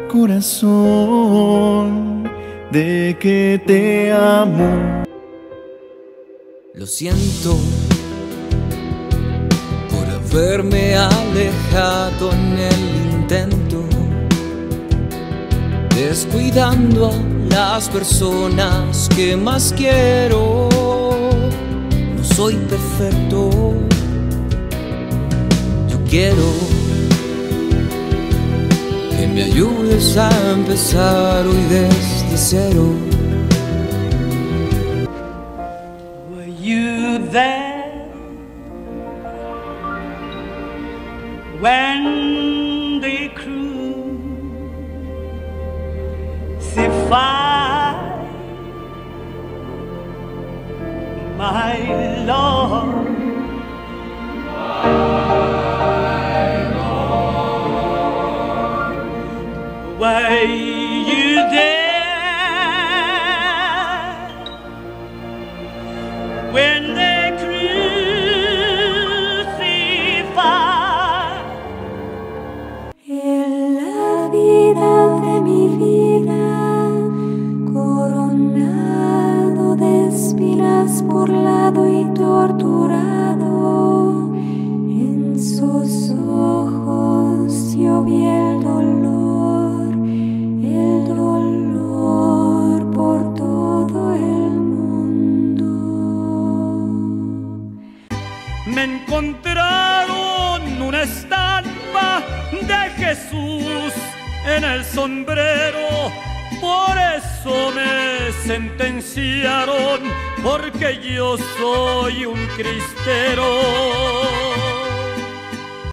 corazón de que te amo. Lo siento por haberme alejado en el intento, descuidando a las personas que más quiero. No soy perfecto, yo quiero que me ayudes a empezar hoy desde cero. Were you there when the crucified my Lord? Were you there when they crucified? En la vida de mi vida, coronado de espinas, burlado y torturado, en sus ojos yo vi el dolor por todo el mundo. Me encontraron una estampa de Jesús en el sombrero, por eso me sentenciaron, porque yo soy un cristero.